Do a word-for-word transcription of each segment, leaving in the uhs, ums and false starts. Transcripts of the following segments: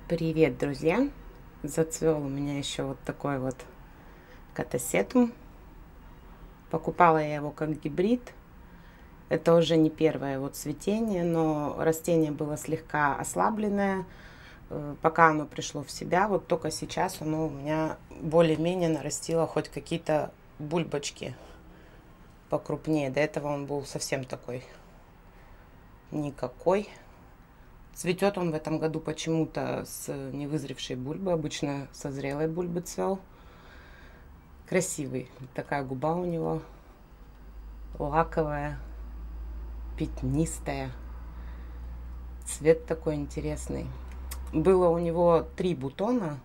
Привет, друзья! Зацвел у меня еще вот такой вот катасетум. Покупала я его как гибрид. Это уже не первое его цветение, но растение было слегка ослабленное. Пока оно пришло в себя, вот только сейчас оно у меня более-менее нарастило хоть какие-то бульбочки покрупнее. До этого он был совсем такой никакой. Цветет он в этом году почему-то с невызревшей бульбы. Обычно со зрелой бульбы цвел. Красивый. Такая губа у него. Лаковая. Пятнистая. Цвет такой интересный. Было у него три бутона.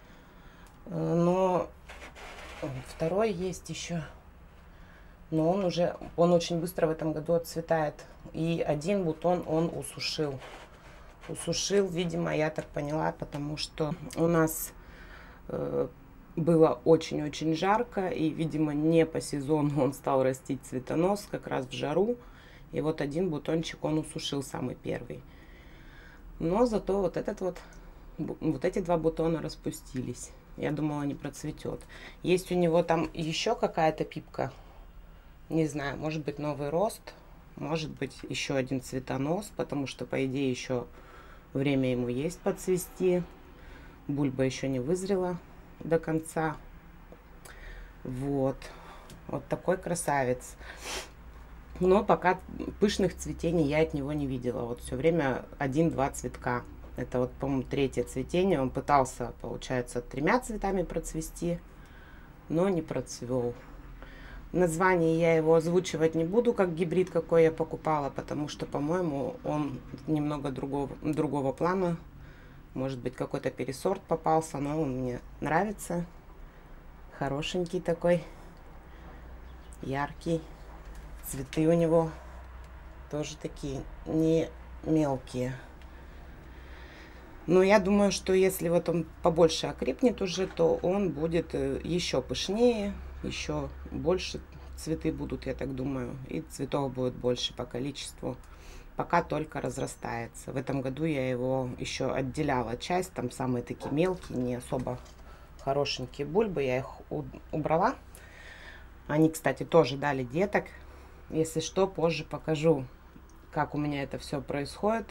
Но второй есть еще. Но он уже, он очень быстро в этом году отцветает. И один бутон он усушил. Усушил, видимо, я так поняла, потому что у нас э, было очень-очень жарко, и, видимо, не по сезону он стал растить цветонос, как раз в жару. И вот один бутончик он усушил, самый первый. Но зато вот этот вот, вот эти два бутона распустились. Я думала, не процветет. Есть у него там еще какая-то пипка, не знаю, может быть новый рост, может быть еще один цветонос, потому что, по идее, еще время ему есть подцвести. Бульба еще не вызрела до конца. Вот. Вот такой красавец. Но пока пышных цветений я от него не видела. Вот все время один-два цветка. Это вот, по-моему, третье цветение. Он пытался, получается, тремя цветами процвести, но не процвел. Название я его озвучивать не буду, как гибрид, какой я покупала, потому что, по-моему, он немного другого, другого плана. Может быть, какой-то пересорт попался, но он мне нравится. Хорошенький такой, яркий. Цветы у него тоже такие не мелкие. Но я думаю, что если вот он побольше окрепнет уже, то он будет еще пышнее, еще больше цветы будут, я так думаю. И цветов будет больше по количеству. Пока только разрастается. В этом году я его еще отделяла часть. Там самые такие мелкие, не особо хорошенькие бульбы. Я их убрала. Они, кстати, тоже дали деток. Если что, позже покажу, как у меня это все происходит.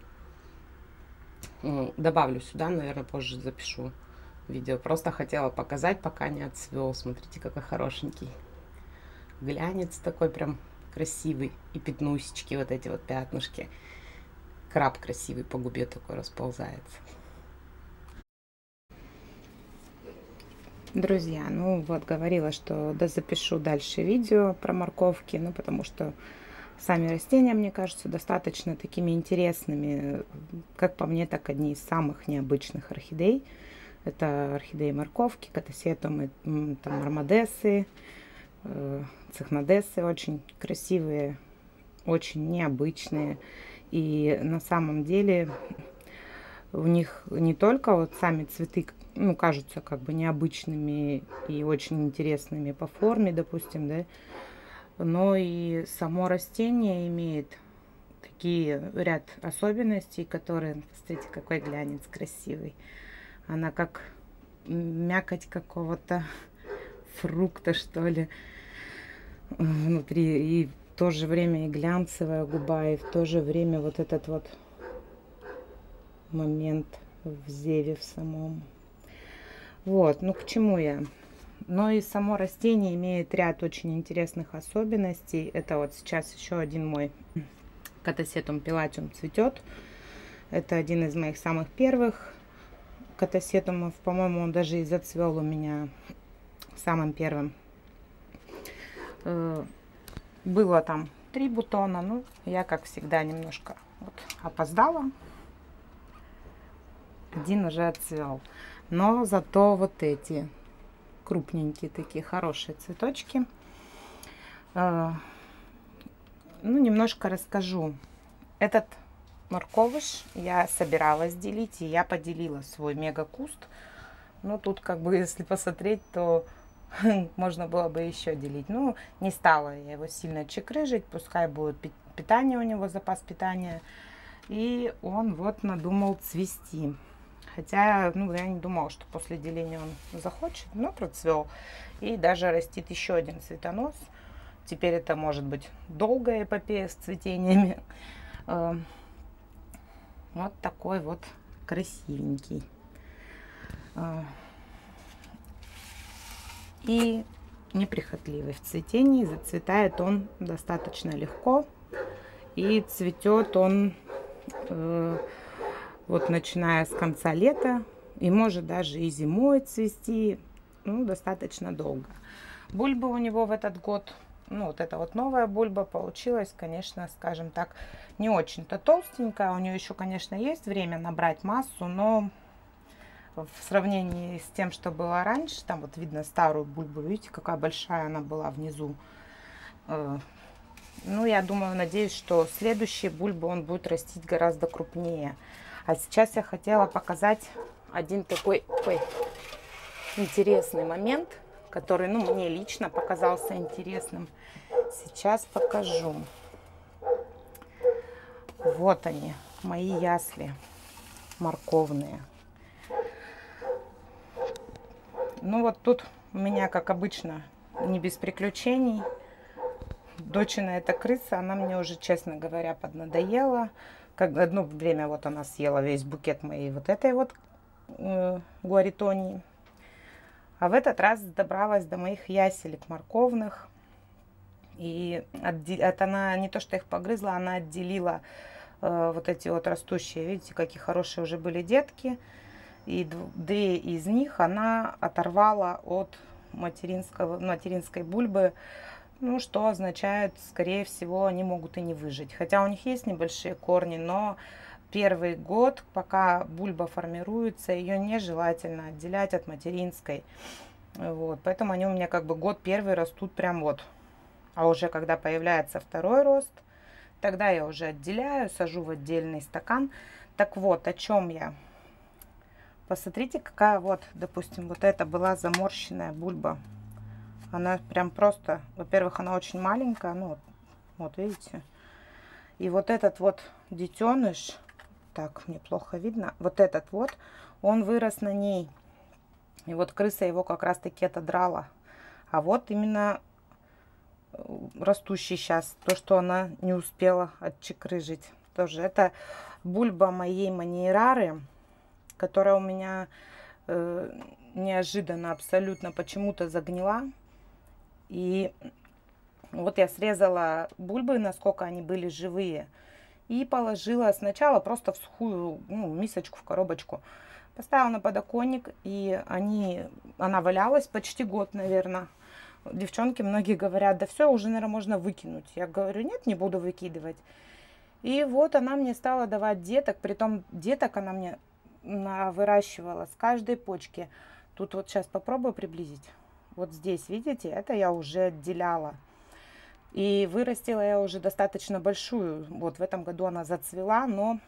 Добавлю сюда, наверное, позже запишу видео. Просто хотела показать, пока не отцвел. Смотрите, какой хорошенький. Глянец такой прям красивый. И пятнусечки, вот эти вот пятнышки. Краб красивый по губе такой расползается. Друзья, ну вот говорила, что да запишу дальше видео про морковки. Ну потому что сами растения, мне кажется, достаточно такими интересными. Как по мне, так одни из самых необычных орхидей. Это орхидеи морковки, катасетумы, там армадесы, э, цихнодесы, очень красивые, очень необычные. И на самом деле у них не только вот сами цветы, ну, кажутся как бы необычными и очень интересными по форме, допустим, да, но и само растение имеет такие ряд особенностей, которые, смотрите, какой глянец красивый. Она как мякоть какого-то фрукта, что ли, внутри. И в то же время и глянцевая губа, и в то же время вот этот вот момент в зеве в самом. Вот, ну к чему я? Но и само растение имеет ряд очень интересных особенностей. Это вот сейчас еще один мой катасетум пилатиум цветет. Это один из моих самых первых катасетумов. По-моему, он даже и зацвел у меня самым первым. Было там три бутона. Ну, я, как всегда, немножко вот опоздала. Один уже отцвел. Но зато вот эти крупненькие такие хорошие цветочки. Ну, немножко расскажу. Этот морковыш я собиралась делить, и я поделила свой мега-куст. Ну, тут как бы, если посмотреть, то можно было бы еще делить. Ну, не стала я его сильно чекрыжить, пускай будет питание у него, запас питания. И он вот надумал цвести. Хотя, ну, я не думала, что после деления он захочет, но процвел. И даже растит еще один цветонос. Теперь это может быть долгая эпопея с цветениями. Вот такой вот красивенький. И неприхотливый в цветении. Зацветает он достаточно легко. И цветет он э, вот начиная с конца лета. И может даже и зимой цвести. Ну, достаточно долго. Бульба у него в этот год, ну, вот эта вот новая бульба получилась, конечно, скажем так, не очень-то толстенькая. У нее еще, конечно, есть время набрать массу, но в сравнении с тем, что было раньше, там вот видно старую бульбу, видите, какая большая она была внизу. Ну, я думаю, надеюсь, что следующие бульбы он будет растить гораздо крупнее. А сейчас я хотела показать один такой ой, интересный момент, который, ну, мне лично показался интересным. Сейчас покажу. Вот они, мои ясли морковные. Ну, вот тут у меня, как обычно, не без приключений. Дочина эта крыса, она мне уже, честно говоря, поднадоела. Как одно время вот она съела весь букет моей вот этой вот э, гуаритонии. А в этот раз добралась до моих яселек морковных. И отде... от она не то что их погрызла, она отделила э, вот эти вот растущие. Видите, какие хорошие уже были детки. И две из них она оторвала от материнского, материнской бульбы. Ну, что означает, скорее всего, они могут и не выжить. Хотя у них есть небольшие корни, но первый год, пока бульба формируется, ее нежелательно отделять от материнской. Вот, поэтому они у меня как бы год первый растут прям вот. А уже когда появляется второй рост, тогда я уже отделяю, сажу в отдельный стакан. Так вот, о чем я. Посмотрите, какая вот, допустим, вот это была заморщенная бульба. Она прям просто, во-первых, она очень маленькая, ну вот, вот видите. И вот этот вот детеныш, так, мне плохо видно, вот этот вот, он вырос на ней. И вот крыса его как раз таки отодрала. А вот именно растущий сейчас, то, что она не успела отчекрыжить. Тоже это бульба моей манейрары, которая у меня э, неожиданно абсолютно почему-то загнила. И вот я срезала бульбы, насколько они были живые, и положила сначала просто в сухую, ну, мисочку, в коробочку. Поставила на подоконник, и они, она валялась почти год, наверное. Девчонки многие говорят, да все, уже, наверное, можно выкинуть. Я говорю, нет, не буду выкидывать. И вот она мне стала давать деток, притом деток она мне выращивала с каждой почки. Тут вот сейчас попробую приблизить. Вот здесь, видите, это я уже отделяла. И вырастила я уже достаточно большую. Вот в этом году она зацвела, но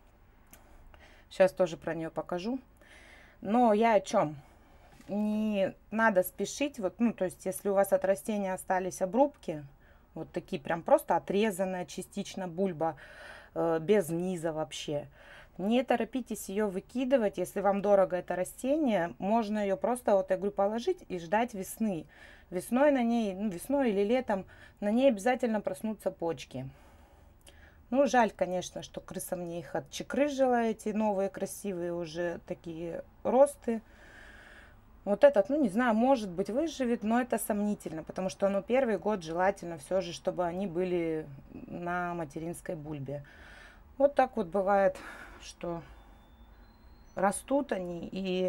сейчас тоже про нее покажу. Но я о чем? Не надо спешить. Вот, ну, то есть, если у вас от растения остались обрубки, вот такие прям просто отрезанная частично бульба, э, без низа вообще, не торопитесь ее выкидывать. Если вам дорого это растение, можно ее просто, вот я говорю, положить и ждать весны. Весной на ней, ну, весной или летом, на ней обязательно проснутся почки. Ну, жаль, конечно, что крыса мне их отчекрыжила, эти новые красивые уже такие росты. Вот этот, ну, не знаю, может быть, выживет, но это сомнительно, потому что, ну, первый год желательно все же, чтобы они были на материнской бульбе. Вот так вот бывает, что растут они, и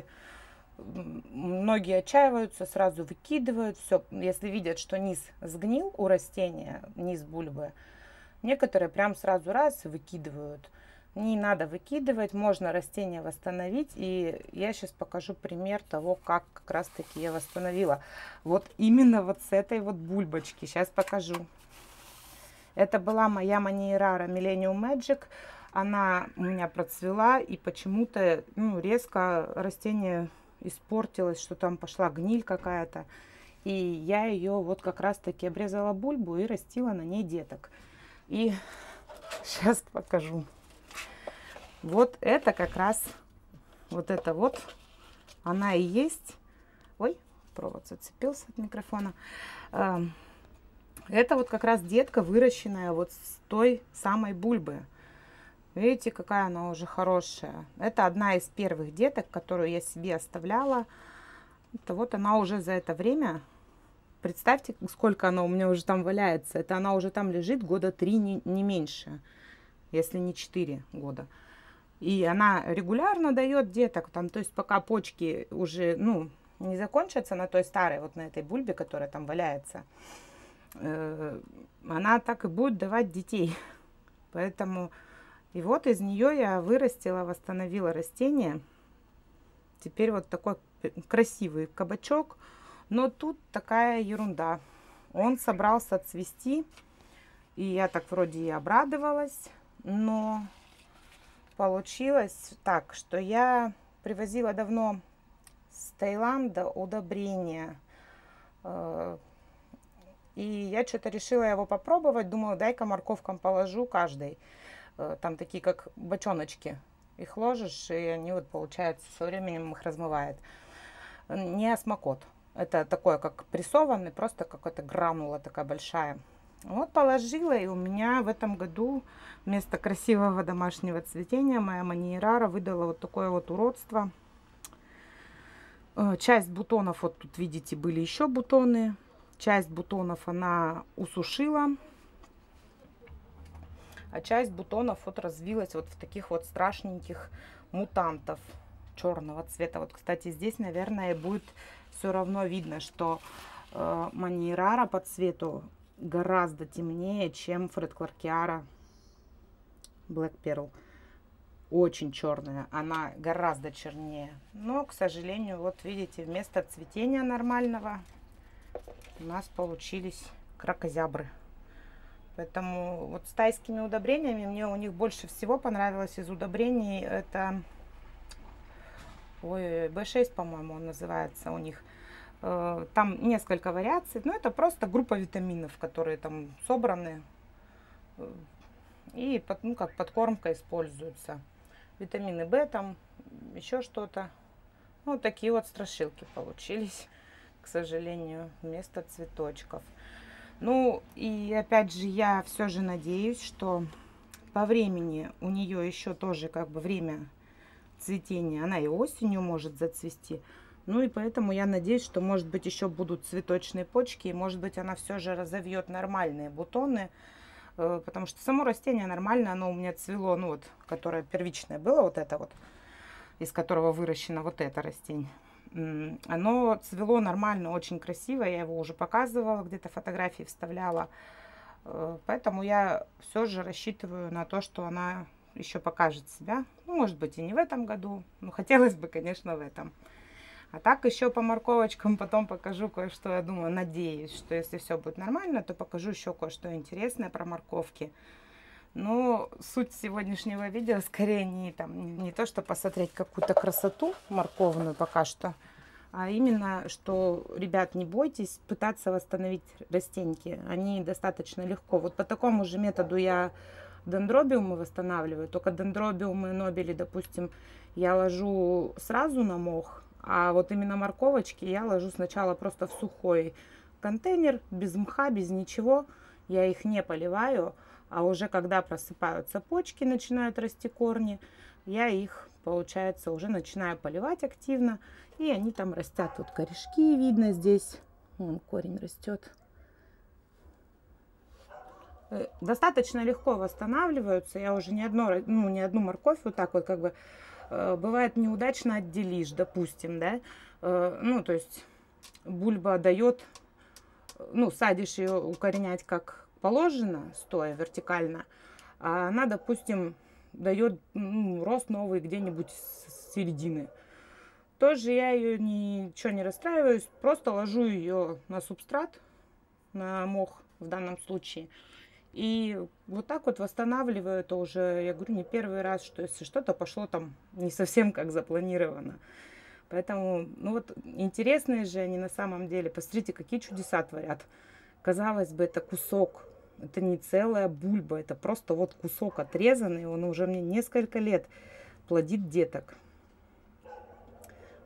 многие отчаиваются, сразу выкидывают все. Если видят, что низ сгнил у растения, низ бульбы, некоторые прям сразу раз выкидывают. Не надо выкидывать, можно растение восстановить. И я сейчас покажу пример того, как как раз таки я восстановила. Вот именно вот с этой вот бульбочки. Сейчас покажу. Это была моя манейрара Millennium Magic. Она у меня процвела, и почему-то, ну, резко растение испортилось, что там пошла гниль какая-то. И я ее вот как раз таки обрезала бульбу и растила на ней деток. И сейчас покажу. Вот это как раз вот это вот, она и есть. Ой, провод зацепился от микрофона. Это вот как раз детка, выращенная вот с той самой бульбы. Видите, какая она уже хорошая. Это одна из первых деток, которую я себе оставляла. Это вот она уже за это время... Представьте, сколько она у меня уже там валяется. Это она уже там лежит года три, не, не меньше, если не четыре года. И она регулярно дает деток. Там, то есть пока почки уже, ну, не закончатся на той старой, вот на этой бульбе, которая там валяется, э, она так и будет давать детей. Поэтому и вот из нее я вырастила, восстановила растение. Теперь вот такой красивый кабачок. Но тут такая ерунда. Он собрался цвести. И я так вроде и обрадовалась. Но получилось так, что я привозила давно с Таиланда удобрения. И я что-то решила его попробовать. Думаю, дай-ка морковкам положу каждой. Там такие как бочоночки. Их ложишь, и они вот получается со временем их размывает. Не осмокот. Это такое, как прессованный, просто какая-то гранула такая большая. Вот положила, и у меня в этом году вместо красивого домашнего цветения моя Маньерара выдала вот такое вот уродство. Часть бутонов, вот тут видите, были еще бутоны. Часть бутонов она усушила. А часть бутонов вот развилась вот в таких вот страшненьких мутантов черного цвета. Вот, кстати, здесь, наверное, будет все равно видно, что э, Маньерара по цвету гораздо темнее, чем Фред Кларкиара Black Pearl. Очень черная, она гораздо чернее. Но, к сожалению, вот видите, вместо цветения нормального у нас получились кракозябры. Поэтому вот с тайскими удобрениями мне у них больше всего понравилось из удобрений. Это... Ой, бэ шесть, по-моему, он называется у них. Там несколько вариаций. Но это просто группа витаминов, которые там собраны. И под, ну, как подкормка используются. Витамины В, там еще что-то. Вот такие вот страшилки получились, к сожалению, вместо цветочков. Ну, и опять же, я все же надеюсь, что по времени у нее еще тоже как бы время цветения. Она и осенью может зацвести. Ну, и поэтому я надеюсь, что, может быть, еще будут цветочные почки. И, может быть, она все же разовьет нормальные бутоны. Потому что само растение нормально, оно у меня цвело, ну вот, которое первичное было, вот это вот, из которого выращено вот это растение. Оно цвело нормально, очень красиво, я его уже показывала, где-то фотографии вставляла. Поэтому я все же рассчитываю на то, что она еще покажет себя. Ну, может быть, и не в этом году, но хотелось бы, конечно, в этом. А так еще по морковочкам потом покажу кое-что, я думаю, надеюсь, что если все будет нормально, то покажу еще кое-что интересное про морковки. Но суть сегодняшнего видео скорее не, там, не то, что посмотреть какую-то красоту морковную пока что, а именно, что, ребят, не бойтесь пытаться восстановить растеньки. Они достаточно легко. Вот по такому же методу я дендробиумы восстанавливаю. Только дендробиумы, нобели, допустим, я ложу сразу на мох. А вот именно морковочки я ложу сначала просто в сухой контейнер, без мха, без ничего. Я их не поливаю, а уже когда просыпаются почки, начинают расти корни, я их, получается, уже начинаю поливать активно. И они там растят. Вот корешки видно здесь. Вон корень растет. Достаточно легко восстанавливаются. Я уже не, одно, ну, не одну морковь вот так вот как бы... Бывает неудачно отделишь, допустим, да, ну, то есть бульба дает, ну, садишь ее укоренять как положено, стоя вертикально, а она, допустим, дает, ну, рост новый где-нибудь с середины. Тоже я ее ничего не расстраиваюсь, просто ложу ее на субстрат, на мох в данном случае. И вот так вот восстанавливаю это уже, я говорю, не первый раз, что если что-то пошло там не совсем как запланировано. Поэтому, ну вот, интересные же они на самом деле. Посмотрите, какие чудеса творят. Казалось бы, это кусок, это не целая бульба, это просто вот кусок отрезанный. Он уже мне несколько лет плодит деток.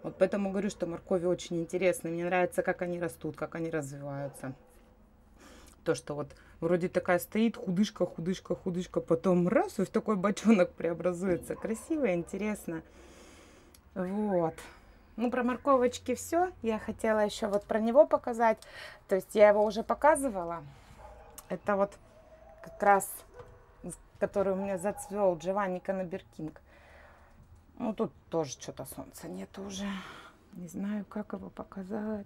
Вот поэтому говорю, что моркови очень интересные. Мне нравится, как они растут, как они развиваются. То, что вот вроде такая стоит, худышка, худышка, худышка, потом раз, и в такой бочонок преобразуется. Красиво, интересно. Вот. Ну, про морковочки все. Я хотела еще вот про него показать. То есть я его уже показывала. Это вот как раз, который у меня зацвел, Джованни Каннеберкинг. Ну, тут тоже что-то солнца нет уже. Не знаю, как его показать.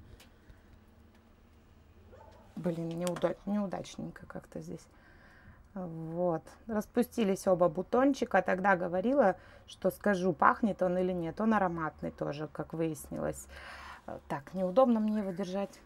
Блин, неудач, неудачненько как-то здесь. Вот. Распустились оба бутончика. Тогда говорила, что скажу, пахнет он или нет. Он ароматный тоже, как выяснилось. Так, неудобно мне его держать.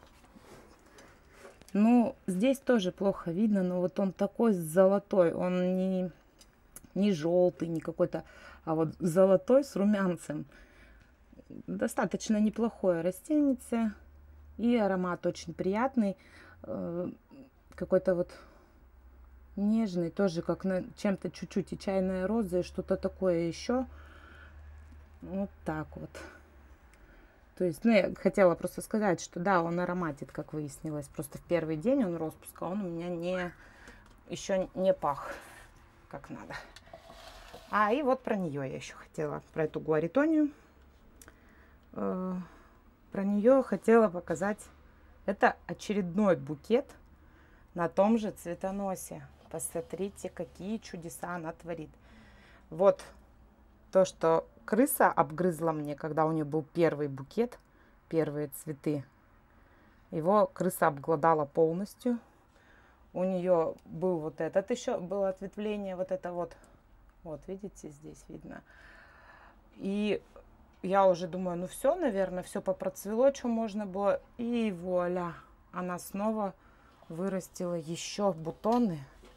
Ну, здесь тоже плохо видно, но вот он такой золотой. Он не, не желтый, не какой-то, а вот золотой с румянцем. Достаточно неплохое растение. И аромат очень приятный. Какой-то вот нежный, тоже как на чем-то чуть-чуть и чайная роза, и что-то такое еще. Вот так вот. То есть, ну, я хотела просто сказать, что да, он ароматит, как выяснилось. Просто в первый день он распуска, он у меня не, еще не пах как надо. А, и вот про нее я еще хотела, про эту гуаритонию. Э, про нее хотела показать. Это очередной букет на том же цветоносе. Посмотрите, какие чудеса она творит. Вот то, что крыса обгрызла мне, когда у нее был первый букет, первые цветы. Его крыса обглодала полностью. У нее был вот этот еще, было ответвление, вот это вот. Вот, видите, здесь видно. И я уже думаю, ну все, наверное, все попроцвело, что можно было. И вуаля, она снова вырастила еще бутоны.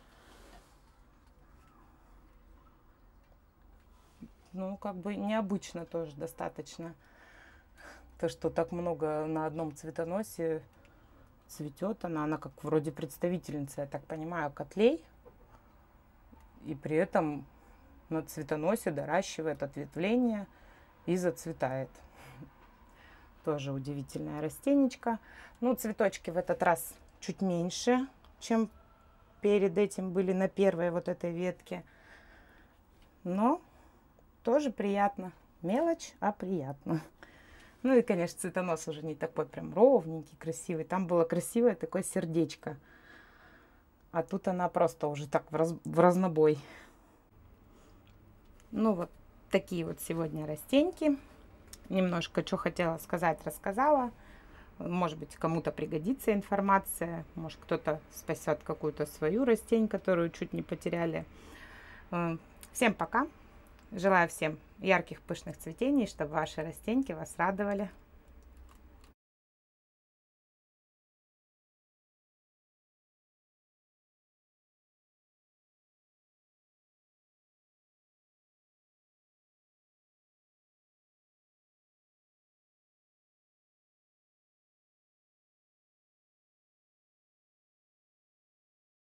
Ну, как бы необычно тоже достаточно. То, что так много на одном цветоносе цветет она. Она как вроде представительница, я так понимаю, котлей. И при этом на цветоносе доращивает ответвление и зацветает. Тоже удивительное растенечко. Ну, цветочки в этот раз чуть меньше, чем перед этим были на первой вот этой ветке. Но тоже приятно. Мелочь, а приятно. Ну и, конечно, цветонос уже не такой прям ровненький, красивый. Там было красивое такое сердечко. А тут она просто уже так в, раз... в разнобой. Ну вот такие вот сегодня растеньки. Немножко, что хотела сказать, рассказала. Может быть, кому-то пригодится информация. Может, кто-то спасет какую-то свою растень, которую чуть не потеряли. Всем пока. Желаю всем ярких пышных цветений, чтобы ваши растеньки вас радовали.